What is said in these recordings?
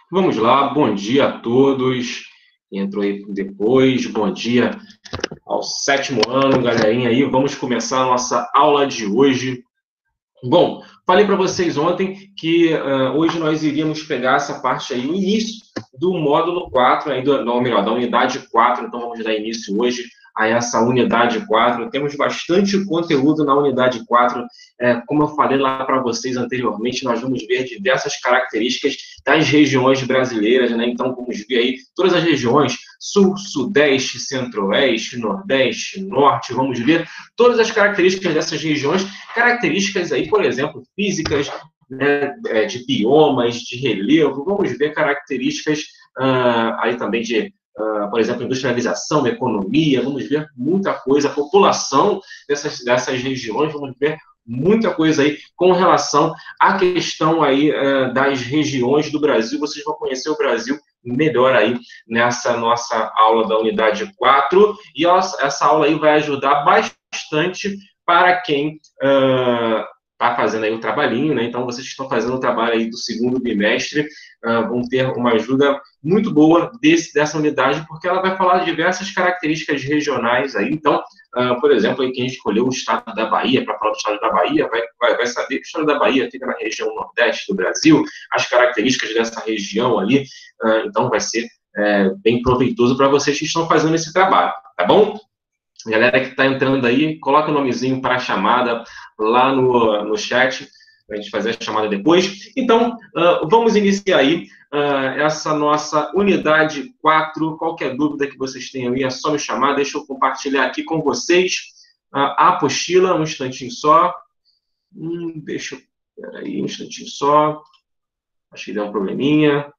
Vamos lá, bom dia a todos. Entrou aí depois, bom dia ao sétimo ano, galerinha aí. Vamos começar a nossa aula de hoje. Bom, falei para vocês ontem que hoje nós iríamos pegar essa parte aí, o início do módulo 4, ainda, não, melhor, da unidade 4, então vamos dar início hoje a essa unidade 4. Temos bastante conteúdo na unidade 4. Como eu falei lá para vocês anteriormente, nós vamos ver diversas características das regiões brasileiras, né? Então, vamos ver aí todas as regiões, sul, sudeste, centro-oeste, nordeste, norte, vamos ver todas as características dessas regiões, características aí, por exemplo, físicas, né, de biomas, de relevo, vamos ver características aí também de, por exemplo, industrialização, economia, vamos ver muita coisa, a população dessas regiões, vamos ver muita coisa aí com relação à questão aí das regiões do Brasil. Vocês vão conhecer o Brasil melhor aí nessa nossa aula da unidade 4, e essa aula aí vai ajudar bastante para quem está fazendo aí o trabalhinho, né? Então, vocês que estão fazendo o trabalho aí do segundo bimestre vão ter uma ajuda muito boa dessa unidade, porque ela vai falar de diversas características regionais aí. Então, por exemplo, aí quem escolheu o estado da Bahia, para falar do estado da Bahia, vai saber que o estado da Bahia fica na região nordeste do Brasil, as características dessa região ali, então vai ser bem proveitoso para vocês que estão fazendo esse trabalho, tá bom? Galera que está entrando aí, coloca o nomezinho para a chamada lá no chat, para a gente fazer a chamada depois. Então, vamos iniciar aí essa nossa unidade 4. Qualquer dúvida que vocês tenham aí, é só me chamar. Deixa eu compartilhar aqui com vocês a apostila, um instantinho só. Peraí, um instantinho só. Acho que deu um probleminha.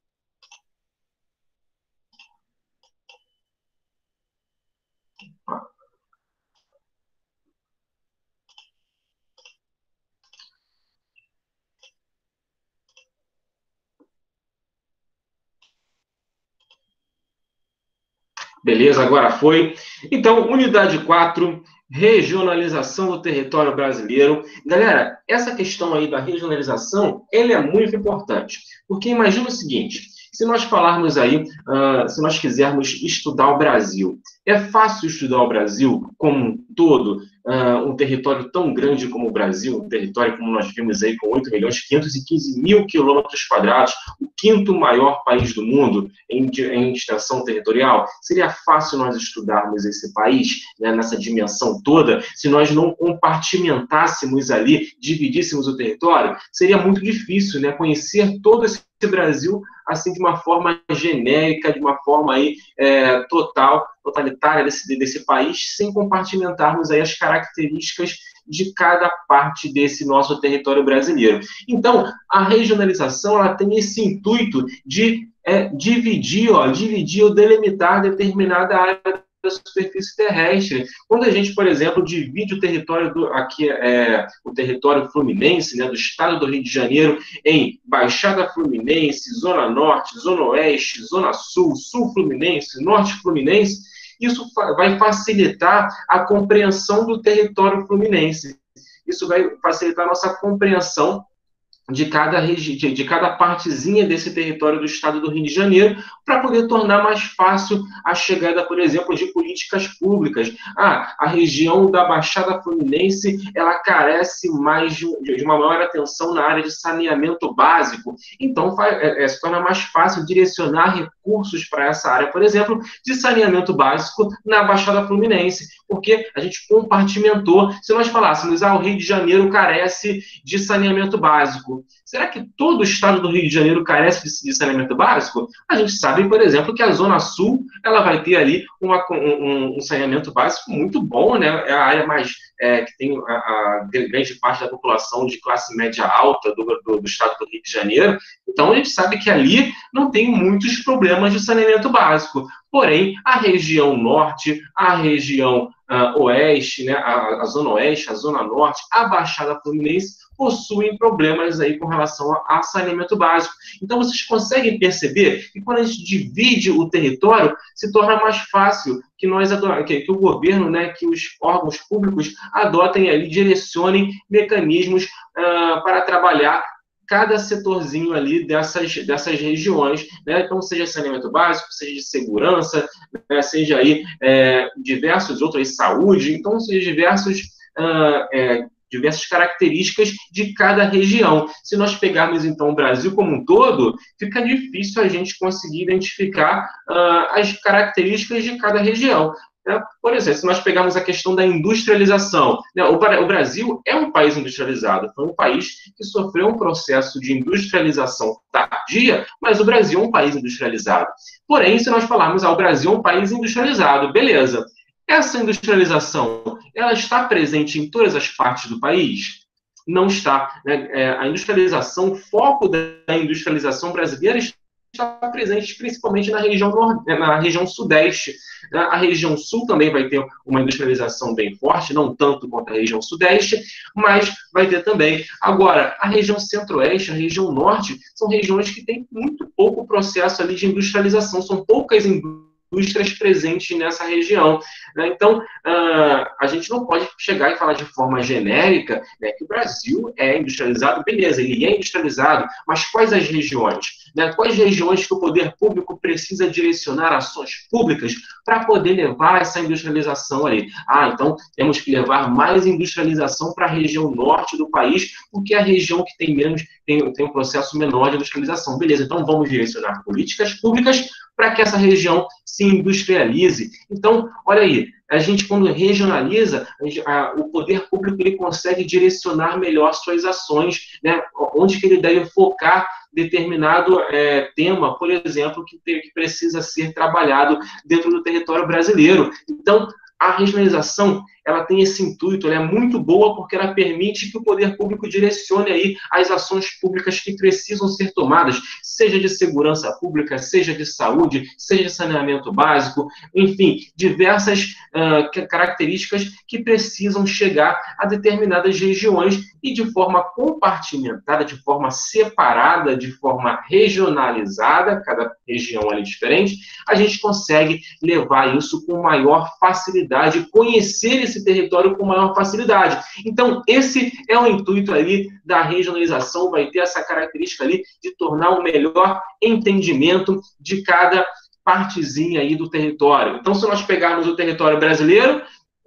Beleza, agora foi. Então, unidade 4, regionalização do território brasileiro. Galera, essa questão aí da regionalização, ele é muito importante. Porque imagina o seguinte, se nós falarmos aí, se nós quisermos estudar o Brasil, é fácil estudar o Brasil como um todo, um território tão grande como o Brasil, um território como nós vimos aí com 8.515.000 quilômetros quadrados, o quinto maior país do mundo em extensão territorial? Seria fácil nós estudarmos esse país, né, nessa dimensão toda, se nós não compartimentássemos ali, dividíssemos o território? Seria muito difícil, né, conhecer todo esse Brasil assim de uma forma genérica, de uma forma aí totalitária desse país, sem compartimentarmos aí as características de cada parte desse nosso território brasileiro. Então, a regionalização ela tem esse intuito de dividir ou delimitar determinada área da superfície terrestre. Quando a gente, por exemplo, divide o território o território fluminense, né, do estado do Rio de Janeiro, em Baixada Fluminense, Zona Norte, Zona Oeste, Zona Sul, Sul Fluminense, Norte Fluminense, isso vai facilitar a compreensão do território fluminense. Isso vai facilitar a nossa compreensão de cada partezinha desse território do estado do Rio de Janeiro, para poder tornar mais fácil a chegada, por exemplo, de políticas públicas. A região da Baixada Fluminense, ela carece mais de uma maior atenção na área de saneamento básico, então se torna mais fácil direcionar recursos para essa área, por exemplo, de saneamento básico na Baixada Fluminense, porque a gente compartimentou. Se nós falássemos, o Rio de Janeiro carece de saneamento básico, será que todo o estado do Rio de Janeiro carece de saneamento básico? A gente sabe, por exemplo, que a Zona Sul ela vai ter ali um saneamento básico muito bom, né? É a área mais que tem a grande parte da população de classe média alta do estado do Rio de Janeiro. Então, a gente sabe que ali não tem muitos problemas de saneamento básico. Porém, a região norte, a região oeste, né, a zona oeste, a zona norte, a Baixada Fluminense possuem problemas aí com relação a saneamento básico. Então, vocês conseguem perceber que quando a gente divide o território, se torna mais fácil que o governo, né, que os órgãos públicos adotem ali, direcionem mecanismos para trabalhar cada setorzinho ali dessas regiões, né? Então, seja saneamento básico, seja de segurança, né? Seja aí diversos outros, aí, saúde, então, seja diversas características de cada região. Se nós pegarmos, então, o Brasil como um todo, fica difícil a gente conseguir identificar as características de cada região. Por exemplo, se nós pegarmos a questão da industrialização, né, o Brasil é um país industrializado, foi um país que sofreu um processo de industrialização tardia, mas o Brasil é um país industrializado. Porém, se nós falarmos, o Brasil é um país industrializado, beleza. Essa industrialização, ela está presente em todas as partes do país? Não está, né? A industrialização, o foco da industrialização brasileira está presente principalmente na região sudeste. A região sul também vai ter uma industrialização bem forte, não tanto quanto a região sudeste, mas vai ter também. Agora, a região centro-oeste, a região norte, são regiões que têm muito pouco processo ali de industrialização, são poucas indústrias presentes nessa região. Então, a gente não pode chegar e falar de forma genérica, né, que o Brasil é industrializado, beleza, ele é industrializado, mas quais as regiões? Né? Quais regiões que o poder público precisa direcionar ações públicas para poder levar essa industrialização ali? Então temos que levar mais industrialização para a região norte do país, porque é a região que tem um processo menor de industrialização. Beleza, então vamos direcionar políticas públicas para que essa região se industrialize. Então, olha aí, a gente, quando regionaliza, o poder público ele consegue direcionar melhor suas ações, né? Onde que ele deve focar determinado tema, por exemplo, que precisa ser trabalhado dentro do território brasileiro. Então, a regionalização, ela tem esse intuito, ela é muito boa porque ela permite que o poder público direcione aí as ações públicas que precisam ser tomadas, seja de segurança pública, seja de saúde, seja de saneamento básico, enfim, diversas características que precisam chegar a determinadas regiões e de forma compartimentada, de forma separada, de forma regionalizada, cada região ali diferente, a gente consegue levar isso com maior facilidade, conhecer esse território com maior facilidade. Então, esse é o intuito ali da regionalização, vai ter essa característica ali de tornar um melhor entendimento de cada partezinha aí do território. Então, se nós pegarmos o território brasileiro,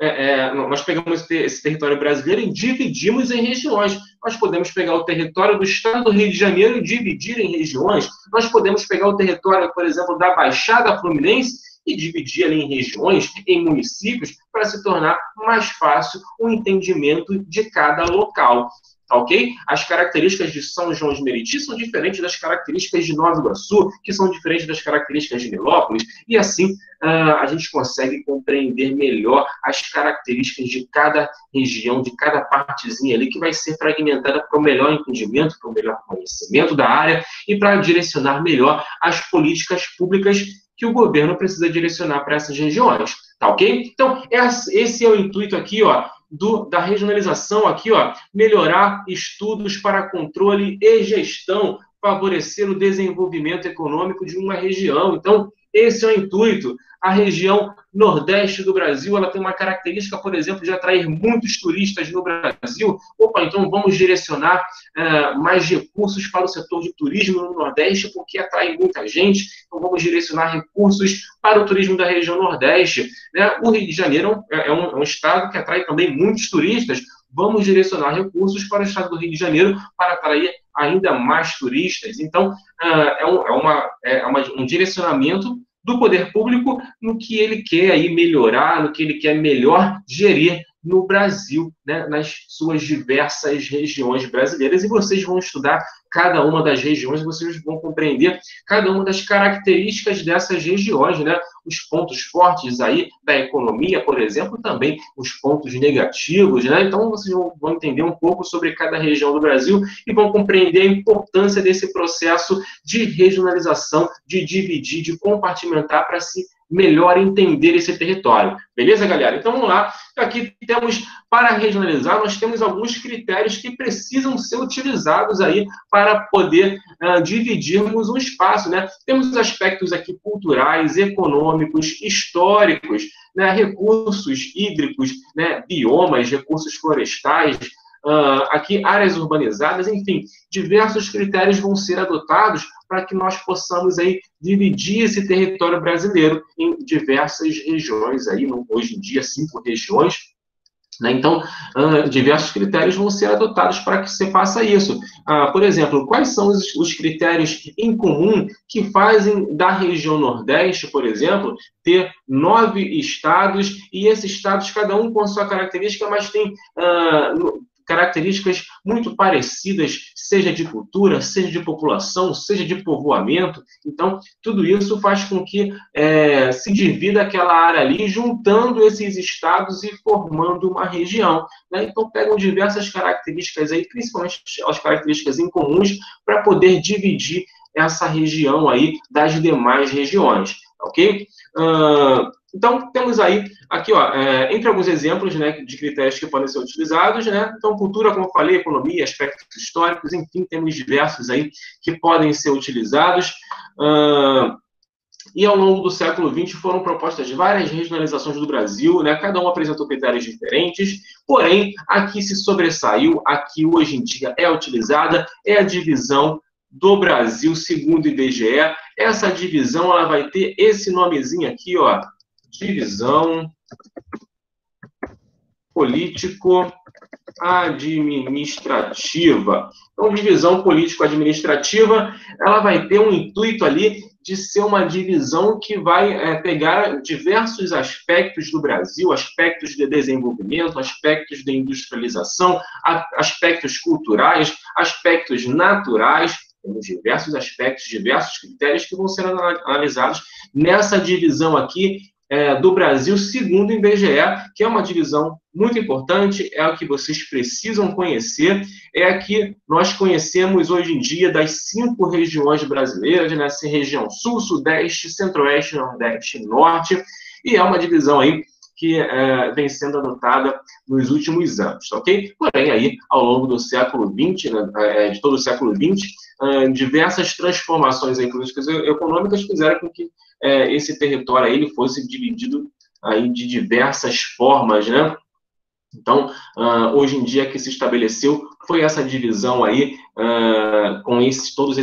nós pegamos esse território brasileiro e dividimos em regiões. Nós podemos pegar o território do estado do Rio de Janeiro e dividir em regiões. Nós podemos pegar o território, por exemplo, da Baixada Fluminense e dividir ali em regiões, em municípios, para se tornar mais fácil o entendimento de cada local. Ok? As características de São João de Meriti são diferentes das características de Nova Iguaçu, que são diferentes das características de Nilópolis, e assim a gente consegue compreender melhor as características de cada região, de cada partezinha ali, que vai ser fragmentada para o melhor entendimento, para o melhor conhecimento da área e para direcionar melhor as políticas públicas que o governo precisa direcionar para essas regiões, tá ok? Então, esse é o intuito aqui, da regionalização aqui, melhorar estudos para controle e gestão, favorecer o desenvolvimento econômico de uma região. Então, esse é o intuito. A região nordeste do Brasil, ela tem uma característica, por exemplo, de atrair muitos turistas no Brasil. Então vamos direcionar mais recursos para o setor de turismo no Nordeste, porque atrai muita gente. Então vamos direcionar recursos para o turismo da região Nordeste. Né? O Rio de Janeiro é um estado que atrai também muitos turistas. Vamos direcionar recursos para o estado do Rio de Janeiro para atrair ainda mais turistas. Então, um direcionamento do poder público no que ele quer aí melhorar, no que ele quer melhor gerir no Brasil, né, nas suas diversas regiões brasileiras. E vocês vão estudar cada uma das regiões, vocês vão compreender cada uma das características dessas regiões, né? Os pontos fortes aí da economia, por exemplo, também os pontos negativos, né? Então, vocês vão entender um pouco sobre cada região do Brasil e vão compreender a importância desse processo de regionalização, de dividir, de compartimentar para se melhor entender esse território. Beleza, galera? Então, vamos lá. Aqui temos, para regionalizar, nós temos alguns critérios que precisam ser utilizados aí para poder dividirmos um espaço, né? Temos aspectos aqui culturais, econômicos, históricos, né? Recursos hídricos, né? Biomas, recursos florestais, aqui áreas urbanizadas, enfim, diversos critérios vão ser adotados para que nós possamos aí dividir esse território brasileiro em diversas regiões, aí, hoje em dia, 5 regiões, né? Então, diversos critérios vão ser adotados para que você faça isso. Por exemplo, quais são os critérios em comum que fazem da região Nordeste, por exemplo, ter 9 estados, e esses estados, cada um com sua característica, mas tem características muito parecidas, seja de cultura, seja de população, seja de povoamento. Então, tudo isso faz com que se divida aquela área ali, juntando esses estados e formando uma região, né? Então, pegam diversas características aí, principalmente as características em comuns, para poder dividir essa região aí das demais regiões, ok? Então, temos aí, aqui, entre alguns exemplos, né, de critérios que podem ser utilizados, né? Então, cultura, como eu falei, economia, aspectos históricos, enfim, temos diversos aí que podem ser utilizados. E ao longo do século XX foram propostas várias regionalizações do Brasil, né? Cada um apresentou critérios diferentes, porém, aqui se sobressaiu, aqui hoje em dia é utilizada, é a divisão do Brasil, segundo o IBGE. Essa divisão, ela vai ter esse nomezinho aqui, ó, divisão político-administrativa. Então, divisão político-administrativa, ela vai ter um intuito ali de ser uma divisão que vai pegar diversos aspectos do Brasil, aspectos de desenvolvimento, aspectos de industrialização, aspectos culturais, aspectos naturais. Temos diversos aspectos, diversos critérios que vão ser analisados nessa divisão aqui do Brasil, segundo o IBGE, que é uma divisão muito importante, é o que vocês precisam conhecer, é a que nós conhecemos hoje em dia das 5 regiões brasileiras, né? Região Sul, Sudeste, Centro-Oeste, Nordeste e Norte, e é uma divisão aí que vem sendo adotada nos últimos anos, ok? Porém, aí, ao longo do século XX, né, de todo o século XX, diversas transformações em políticas econômicas fizeram com que esse território aí, ele fosse dividido aí de diversas formas, né? Então, hoje em dia que se estabeleceu foi essa divisão aí com todas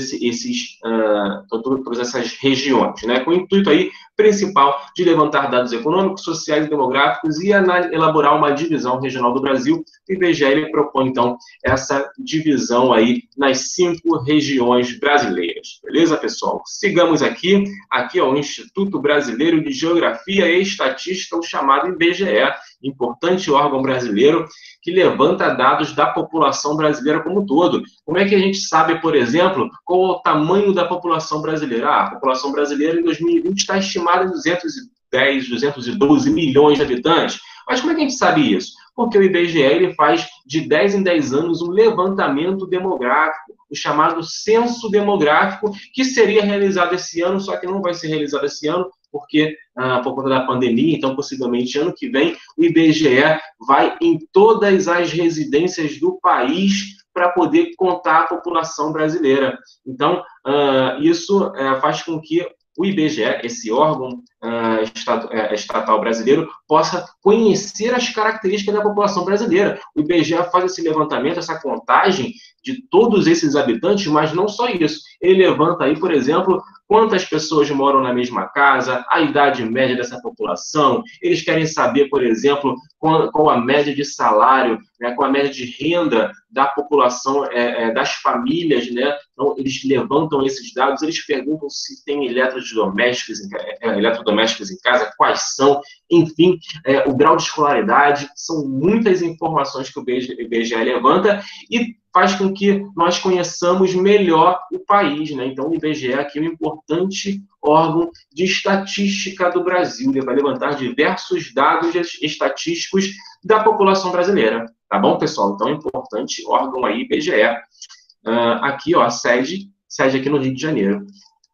essas regiões, né? Com o intuito aí principal de levantar dados econômicos, sociais e demográficos e elaborar uma divisão regional do Brasil. O IBGE ele propõe, então, essa divisão aí nas 5 regiões brasileiras. Beleza, pessoal? Sigamos aqui. Aqui é o Instituto Brasileiro de Geografia e Estatística, o chamado IBGE, importante órgão brasileiro que levanta dados da população brasileira como um todo. Como é que a gente sabe, por exemplo, qual é o tamanho da população brasileira? A população brasileira em 2020 está estimada em 210, 212 milhões de habitantes. Mas como é que a gente sabe isso? Porque o IBGE ele faz de 10 em 10 anos um levantamento demográfico, o chamado censo demográfico, que seria realizado esse ano, só que não vai ser realizado esse ano, porque por conta da pandemia, então possivelmente ano que vem, o IBGE vai em todas as residências do país para poder contar a população brasileira. Então, isso faz com que o IBGE, esse órgão estatal brasileiro, possa conhecer as características da população brasileira. O IBGE faz esse levantamento, essa contagem de todos esses habitantes, mas não só isso. Ele levanta aí, por exemplo, quantas pessoas moram na mesma casa, a idade média dessa população. Eles querem saber, por exemplo, qual a média de salário, né, qual a média de renda da população, das famílias, né? Então, eles levantam esses dados, eles perguntam se tem eletrodomésticos em casa, quais são, enfim, o grau de escolaridade. São muitas informações que o IBGE levanta e faz com que nós conheçamos melhor o país, né? Então, o IBGE aqui é um importante órgão de estatística do Brasil. Ele vai levantar diversos dados estatísticos da população brasileira. Tá bom, pessoal? Então, é um importante órgão aí, IBGE. Aqui, ó, sede aqui no Rio de Janeiro.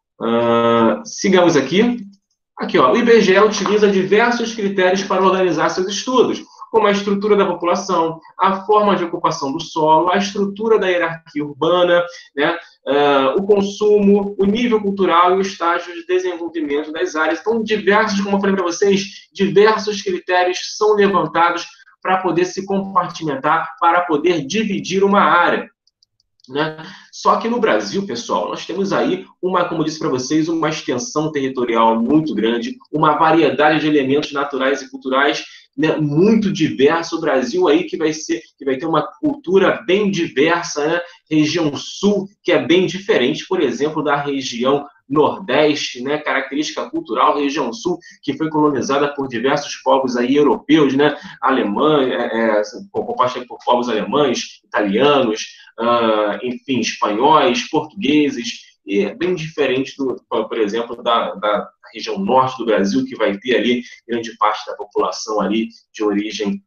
Sigamos aqui. Aqui, ó, o IBGE utiliza diversos critérios para organizar seus estudos, como a estrutura da população, a forma de ocupação do solo, a estrutura da hierarquia urbana, né, o consumo, o nível cultural e o estágio de desenvolvimento das áreas. Então, diversos, como eu falei para vocês, diversos critérios são levantados para poder se compartimentar, para poder dividir uma área, né? Só que no Brasil, pessoal, nós temos aí como disse para vocês, uma extensão territorial muito grande, uma variedade de elementos naturais e culturais, né, muito diversa. O Brasil aí que vai ter uma cultura bem diversa, né? Região Sul, que é bem diferente, por exemplo, da região Nordeste, né, característica cultural, região Sul, que foi colonizada por diversos povos aí europeus, né, alemães, composta por povos alemães, italianos, enfim, espanhóis, portugueses, e é bem diferente, por exemplo, da região norte do Brasil, que vai ter ali grande parte da população ali de origem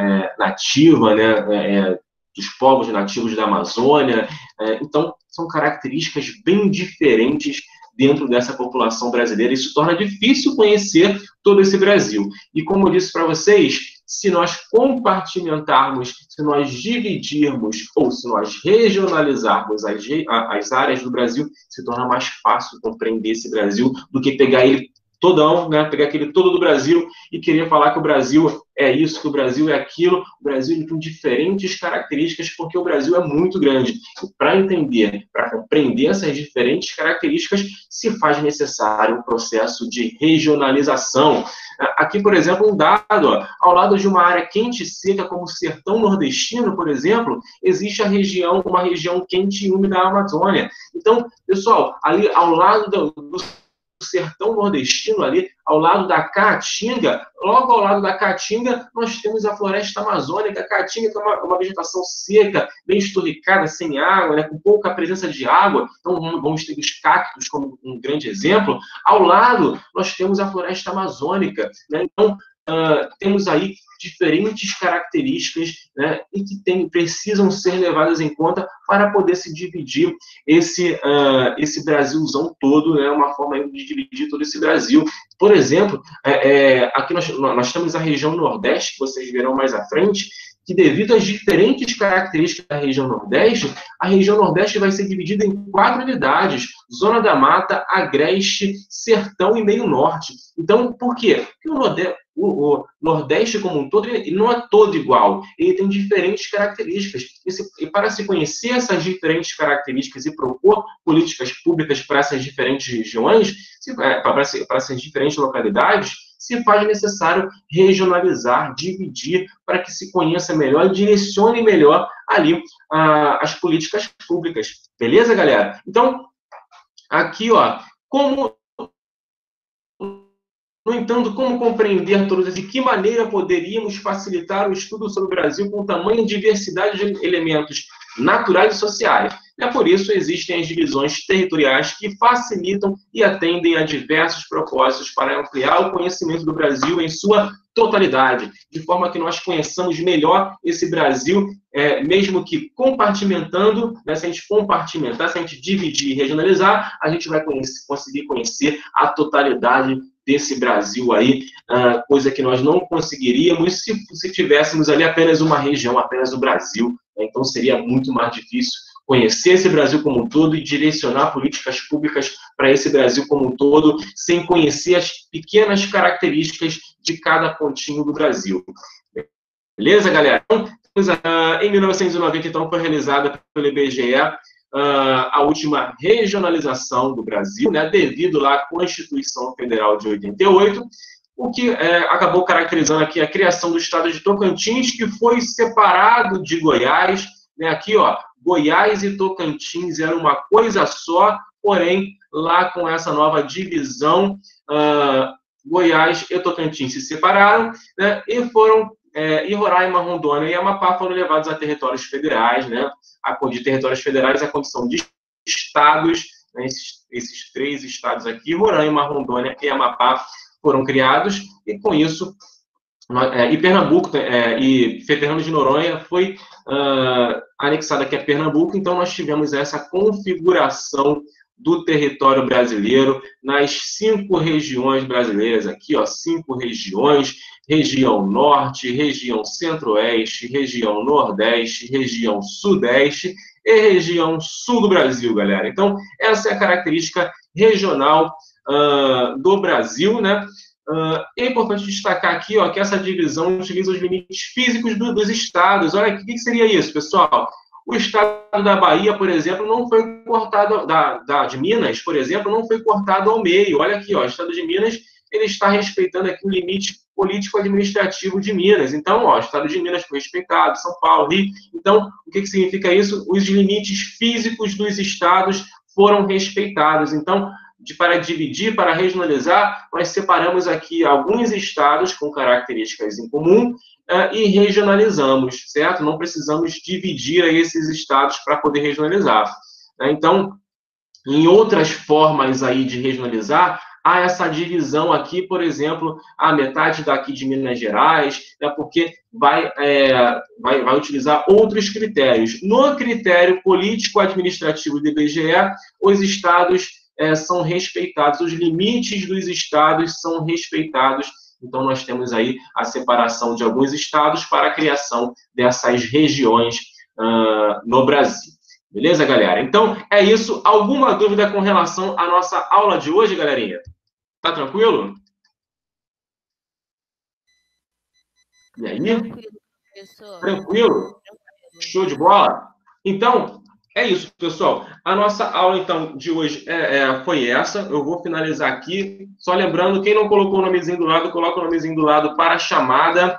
nativa, né, dos povos nativos da Amazônia. Então, são características bem diferentes dentro dessa população brasileira. Isso torna difícil conhecer todo esse Brasil. E como eu disse para vocês, se nós compartimentarmos, se nós dividirmos ou se nós regionalizarmos as áreas do Brasil, se torna mais fácil compreender esse Brasil do que pegar ele todão, né? Pegar aquele todo do Brasil e querer falar que o Brasil é isso, que o Brasil é aquilo. O Brasil tem diferentes características porque o Brasil é muito grande. Para entender, para compreender essas diferentes características, se faz necessário um processo de regionalização. Aqui, por exemplo, um dado, ao lado de uma área quente e seca, como o sertão nordestino, por exemplo, existe uma região quente e úmida da Amazônia. Então, pessoal, ali ao lado do sertão nordestino, ali ao lado da Caatinga, logo ao lado da Caatinga, nós temos a floresta amazônica. A Caatinga é uma vegetação seca, bem esturricada, sem água, né, com pouca presença de água. Então, vamos ter os cactos como um grande exemplo. Ao lado, nós temos a floresta amazônica, né? Então, temos aí diferentes características, né, e que precisam ser levadas em conta para poder se dividir esse Brasilzão todo, né, uma forma de dividir todo esse Brasil. Por exemplo, aqui nós temos a região Nordeste, que vocês verão mais à frente, que devido às diferentes características da região Nordeste, a região Nordeste vai ser dividida em 4 unidades: Zona da Mata, Agreste, Sertão e Meio Norte. Então, por quê? Porque o Nordeste como um todo, ele não é todo igual, ele tem diferentes características. E para se conhecer essas diferentes características e propor políticas públicas para essas diferentes regiões, para essas diferentes localidades, se faz necessário regionalizar, dividir, para que se conheça melhor e direcione melhor ali as políticas públicas. Beleza, galera? Então, aqui, no entanto, como compreender todos esses? De que maneira poderíamos facilitar o estudo sobre o Brasil com tamanha diversidade de elementos naturais e sociais? Por isso, existem as divisões territoriais que facilitam e atendem a diversos propósitos para ampliar o conhecimento do Brasil em sua totalidade, de forma que nós conheçamos melhor esse Brasil, mesmo que compartimentando, né, se a gente compartimentar, se a gente dividir e regionalizar, a gente vai conseguir conhecer a totalidade desse Brasil aí, coisa que nós não conseguiríamos se tivéssemos ali apenas uma região, apenas o Brasil. Então, seria muito mais difícil conhecer esse Brasil como um todo e direcionar políticas públicas para esse Brasil como um todo, sem conhecer as pequenas características de cada pontinho do Brasil. Beleza, galera? Então, em 1990, então, foi realizada pelo IBGE a última regionalização do Brasil, né, devido lá à Constituição Federal de 88, o que acabou caracterizando aqui a criação do estado de Tocantins, que foi separado de Goiás, né, aqui, Goiás e Tocantins eram uma coisa só, porém, lá com essa nova divisão, Goiás e Tocantins se separaram, né, e Roraima, Rondônia e Amapá foram levados a territórios federais, né, de territórios federais a condição de estados, né, esses 3 estados aqui, Roraima, Rondônia e Amapá, foram criados, e com isso, e Pernambuco, e Fernando de Noronha foi anexado aqui a Pernambuco, então nós tivemos essa configuração do território brasileiro nas 5 regiões brasileiras aqui, 5 regiões: região norte, região centro-oeste, região nordeste, região sudeste e região sul do Brasil, galera. Então, essa é a característica regional do Brasil, né? É importante destacar aqui, ó, que essa divisão utiliza os limites físicos dos estados. Olha, o que seria isso, pessoal? O estado da Bahia, por exemplo, não foi cortado, de Minas, por exemplo, não foi cortado ao meio. Olha aqui, ó, o estado de Minas, ele está respeitando aqui o limite político-administrativo de Minas. Então, ó, o estado de Minas foi respeitado, São Paulo, Rio. Então, o que significa isso? Os limites físicos dos estados foram respeitados. Então, para dividir, para regionalizar, nós separamos aqui alguns estados com características em comum e regionalizamos, certo? Não precisamos dividir esses estados para poder regionalizar. Então, em outras formas aí de regionalizar, há essa divisão aqui, por exemplo, a metade daqui de Minas Gerais, porque vai utilizar outros critérios. No critério político-administrativo do IBGE, os estados são respeitados, os limites dos estados são respeitados. Então, nós temos aí a separação de alguns estados para a criação dessas regiões no Brasil. Beleza, galera? Então, é isso. Alguma dúvida com relação à nossa aula de hoje, galerinha? Tá tranquilo? E aí? Tranquilo, professor. Tranquilo? Show de bola? Então, é isso, pessoal. A nossa aula, então, de hoje foi essa. Eu vou finalizar aqui. Só lembrando, quem não colocou o nomezinho do lado, coloca o nomezinho do lado para a chamada.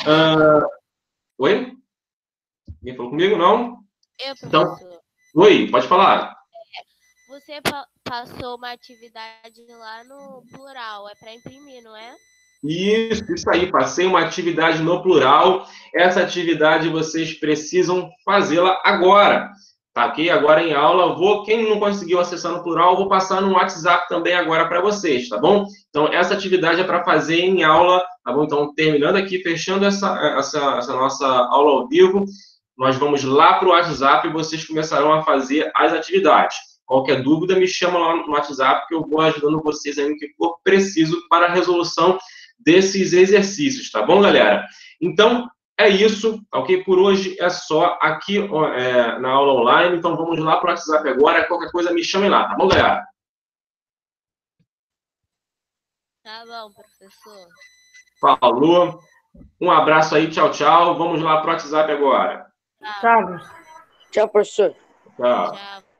Oi? Ninguém falou comigo, não? Então, oi, pode falar. Você passou uma atividade lá no plural. É para imprimir, não é? Isso aí, passei uma atividade no plural. Essa atividade vocês precisam fazê-la agora, tá ok? Agora em aula, quem não conseguiu acessar no plural, eu vou passar no WhatsApp também agora para vocês, tá bom? Então, essa atividade é para fazer em aula, tá bom? Então, terminando aqui, fechando essa nossa aula ao vivo, nós vamos lá para o WhatsApp e vocês começarão a fazer as atividades. Qualquer dúvida, me chama lá no WhatsApp que eu vou ajudando vocês aí no que for preciso para a resolução desses exercícios, tá bom, galera? Então, é isso, ok? Por hoje é só aqui na aula online, então vamos lá para o WhatsApp agora, qualquer coisa me chamem lá, tá bom, galera? Tá bom, professor. Falou, um abraço aí, tchau, tchau, vamos lá para o WhatsApp agora. Tchau, professor. Tchau.